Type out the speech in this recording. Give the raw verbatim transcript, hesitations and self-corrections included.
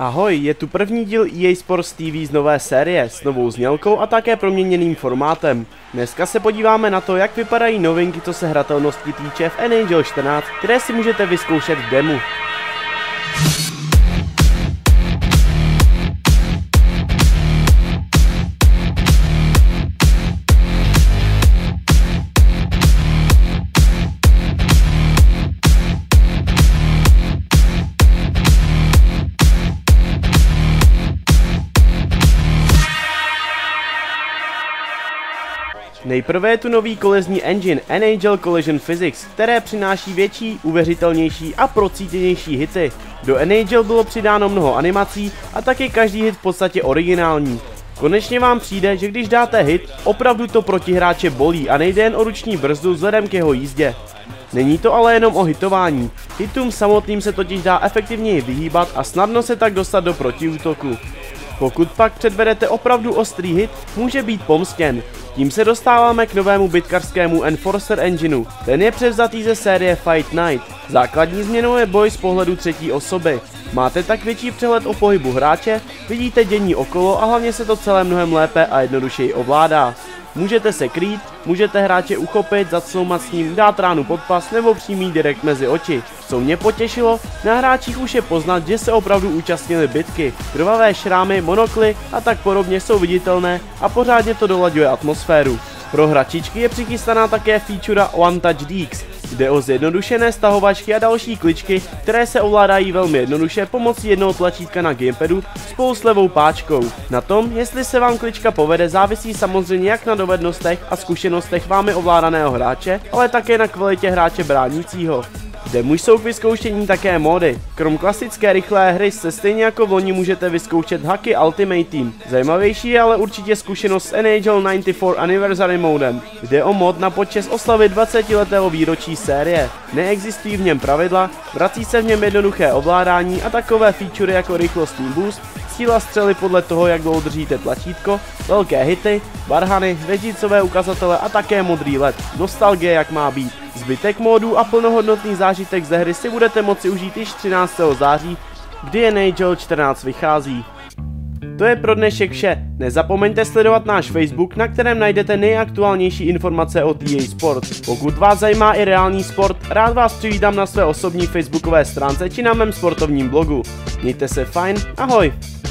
Ahoj, je tu první díl E A Sports T V z nové série s novou znělkou a také proměněným formátem. Dneska se podíváme na to, jak vypadají novinky, co se hratelnosti týče v N H L čtrnáct, které si můžete vyzkoušet v demu. Nejprve je tu nový kolizní engine N H L Collision Physics, které přináší větší, uvěřitelnější a procítěnější hity. Do N H L bylo přidáno mnoho animací a taky každý hit v podstatě originální. Konečně vám přijde, že když dáte hit, opravdu to protihráče bolí a nejde jen o ruční brzdu vzhledem k jeho jízdě. Není to ale jenom o hitování, hitům samotným se totiž dá efektivněji vyhýbat a snadno se tak dostat do protiútoku. Pokud pak předvedete opravdu ostrý hit, může být pomstěn. Tím se dostáváme k novému bitkařskému Enforcer engineu. Ten je převzatý ze série Fight Night. Základní změnou je boj z pohledu třetí osoby. Máte tak větší přehled o pohybu hráče, vidíte dění okolo a hlavně se to celé mnohem lépe a jednodušeji ovládá. Můžete se krýt, můžete hráče uchopit, zacloumat s ním, dát ránu pod pas nebo přímý direkt mezi oči. Co mě potěšilo, na hráčích už je poznat, že se opravdu účastnili bitky. Krvavé šrámy, monokly a tak podobně jsou viditelné a pořádně to dolaďuje atmosféru. Pro hračičky je přichystaná také feature One Touch Deeks. Jde o zjednodušené stahovačky a další kličky, které se ovládají velmi jednoduše pomocí jednoho tlačítka na gamepadu spolu s levou páčkou. Na tom, jestli se vám klička povede, závisí samozřejmě jak na dovednostech a zkušenostech vámi ovládaného hráče, ale také na kvalitě hráče bránícího. V demu jsou k vyzkoušení také módy. Krom klasické rychlé hry se stejně jako v loni můžete vyzkoušet Hockey Ultimate Team. Zajímavější je ale určitě zkušenost s N H L devadesát čtyři Anniversary modem. Jde o mod na počest oslavy dvacetiletého výročí série. Neexistují v něm pravidla, vrací se v něm jednoduché ovládání a takové featurey jako rychlostní boost, síla střely podle toho, jak dlouho držíte tlačítko, velké hity, barhany, hvězdicové ukazatele a také modrý led. Nostalgie jak má být. Zbytek módů a plnohodnotný zážitek ze hry si budete moci užít již třináctého září, kdy N H L čtrnáct vychází. To je pro dnešek vše. Nezapomeňte sledovat náš Facebook, na kterém najdete nejaktuálnější informace o E A Sports. Pokud vás zajímá i reálný sport, rád vás přivítám na své osobní facebookové stránce či na mém sportovním blogu. Mějte se fajn, ahoj!